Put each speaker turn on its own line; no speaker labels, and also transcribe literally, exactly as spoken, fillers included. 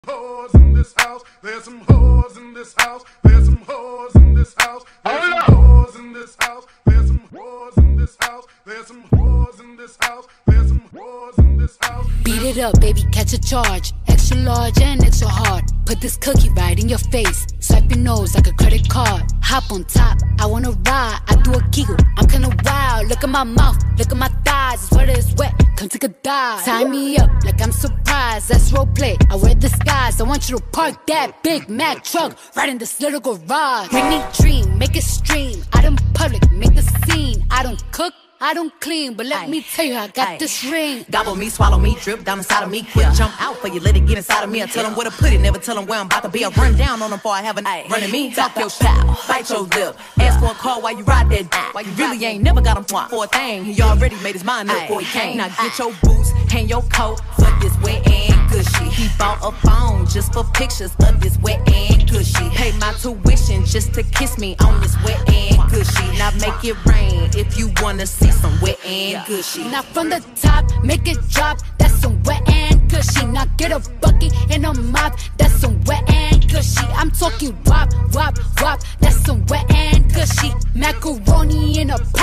Whores in this house, there's some whores in this house, there's some whores in this house, there's some whores in this house, there's some whores in this house, there's some whores in this house, there's some whores in this house.
Beat it up, baby, catch a charge. Extra large and extra hard. Put this cookie right in your face. Swipe your nose like a credit card. Hop on top, I wanna ride. I do a giggle, I'm kinda wild. Look at my mouth, look at my thighs. It's wet, it's wet, come take a dive. Tie me up like I'm surprised, that's roleplay. I wear disguise, I want you to park that Big Mac truck right in this little garage. Make me dream, make it stream. Out in public, make the scene. I don't cook, I don't clean, but let Aye. me tell you, I got Aye. this ring.
Gobble me, swallow me, drip down inside of me. Quick yeah. jump out for you, let it get inside of me. I tell them where to put it, never tell them where I'm about to be. I run down on them before I have a night. Running me, talk your pal, bite your lip. Ask for a call while you ride that. While you really ain't never got him for a thing. He already made his mind up before he came. Now get your boots, hang your coat for this wet and gushy. He bought a phone just for pictures of this wet and gushy. Pay my tuition just to kiss me on this wet and gushy. Now make it rain if you wanna see some wet and gushy.
Now from the top, make it drop. That's some wet and gushy. Now get a bucket and a mop. That's some wet and gushy. I'm talking wop, wop, wop. That's some wet and gushy. Macaroni in a pot.